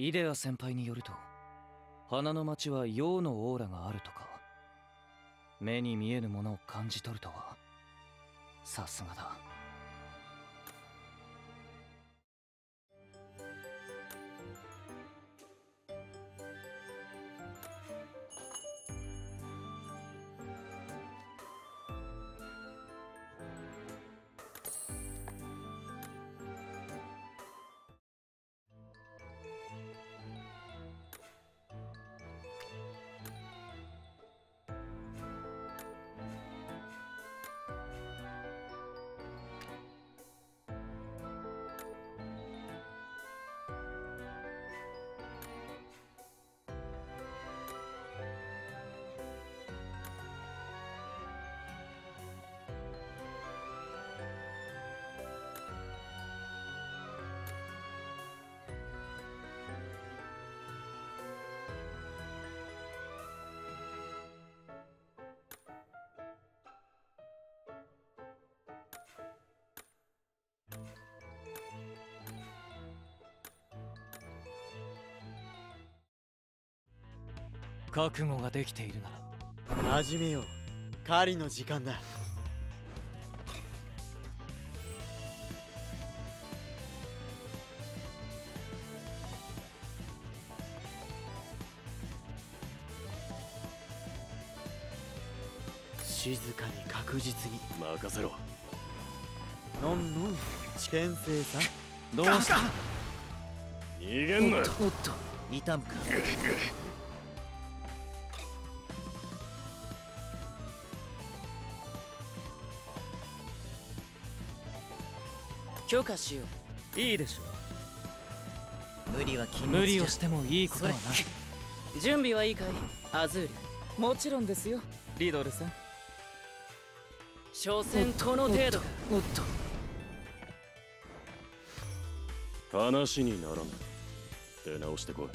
イデア先輩によると、花の町は陽のオーラがあるとか。目に見えぬものを感じ取るとは、さすがだ。覚悟ができているなら始めよう。狩りの時間だ。静かに確実に任せろ。 のんのん知見生さん。 どうした逃げんな。 おっと痛むか。 許可しよう。 いいでしょ無理は禁物じゃ。 無理をしてもいいことはない。 準備はいいかいアズール。 もちろんですよリドルさん。 所詮この程度か。 おっと話にならない。出直してこい。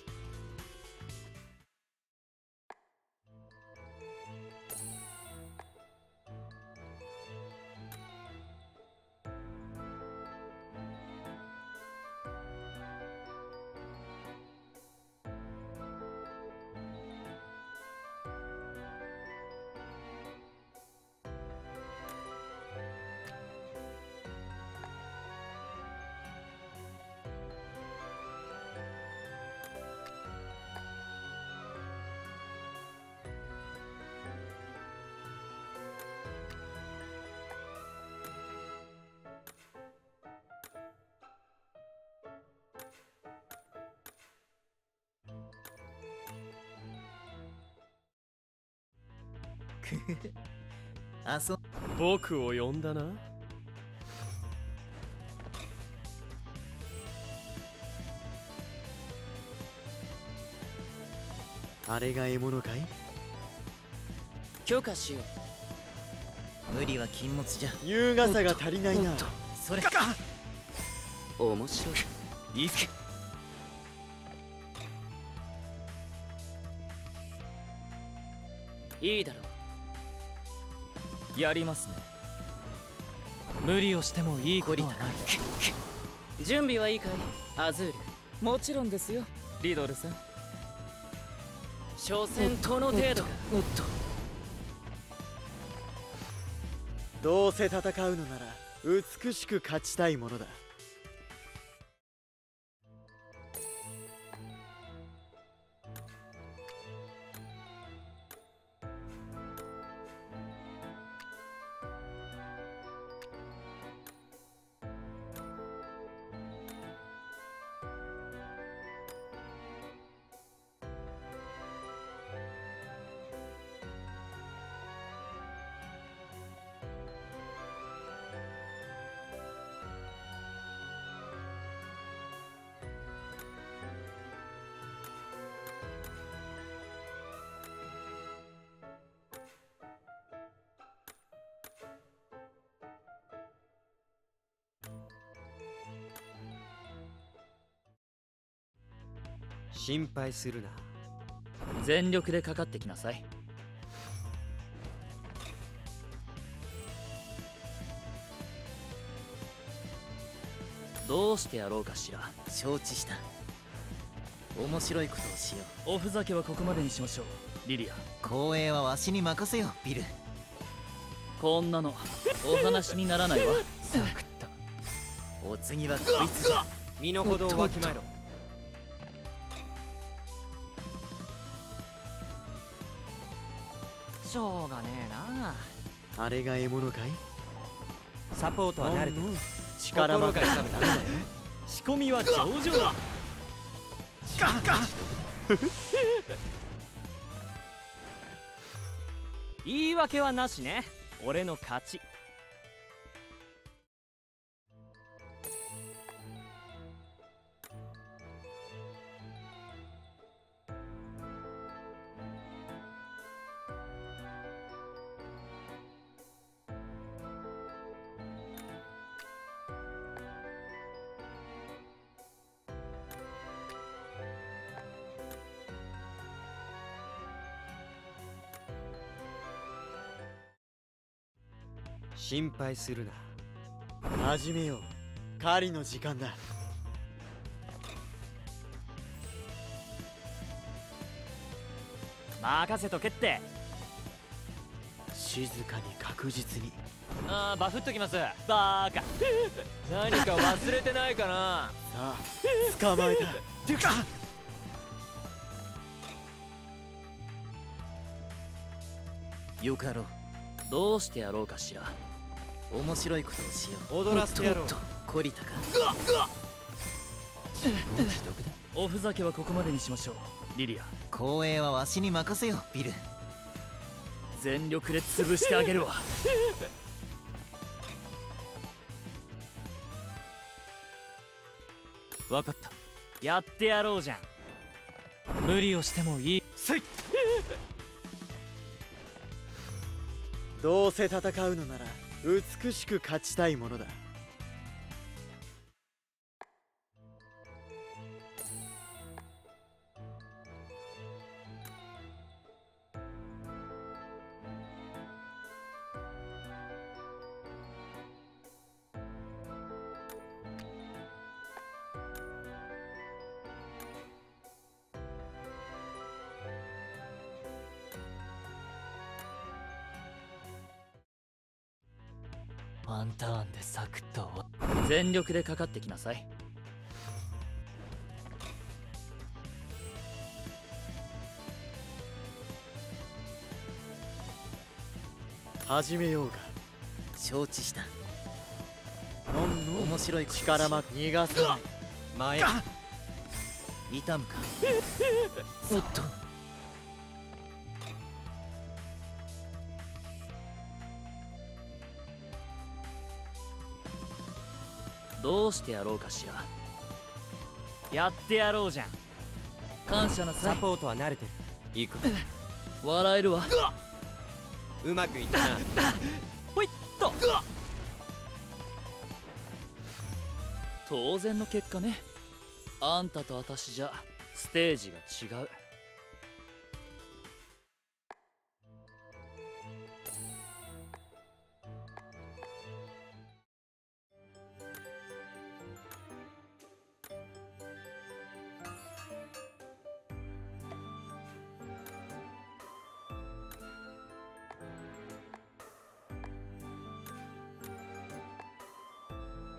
僕を呼んだな。 あれが獲物かい。 許可しよう。無理は禁物じゃ。 優雅さが足りないな。 それ面白い。 いいぜ。 いいだろう。 やりますね。無理をしてもいいことはない。 準備はいいかいアズール。 もちろんですよリドルさん。 所詮この程度か。 おっとどうせ戦うのなら美しく勝ちたいものだ。 心配するな。 全力でかかってきなさい。どうしてやろうかしら。 承知した。 面白いことをしよおふざけはここまでにしましょう、リリア。 う。光栄はわしに任せよ、ビル。 こんなのお話にならないわ。サクッと。 お次はこいつじゃ。 身の程をわきまえろ。 しょうがねえな。 あれが獲物かい？ サポートは慣れてる。 力任せ心が痛むだけだよ。 仕込みは上々だ。 言い訳はなしね。俺の勝ち。 心配するな。 始めよう。狩りの時間だ。 任せとけって。 静かに確実に。 ああ、バフっときます。バーカ。何か忘れてないかな。 さあ捕まえた。 よかろう。 どうしてやろうかしら。 面白いことをしよう。 踊らせてやろう。 おっと懲りたか。 おふざけはここまでにしましょう、リリア。 光栄はわしに任せよ、ビル。 全力で潰してあげるわ。わかった。 やってやろうじゃん。 無理をしてもいい。 どうせ戦うのなら美しく勝ちたいものだ。 ワンターンでサクッと。全力でかかってきなさい。 始めようか。 承知した。 のんのん面白いことをしよ力ま逃がさない。 前。 う。痛むか。おっと。 どうしてやろうかしら。 やってやろうじゃん。 感謝なさい。 サポートは慣れてる。行く。 笑えるわ。 うまくいったな。 ほいっと。 当然の結果ね。あんたと私じゃステージが違う。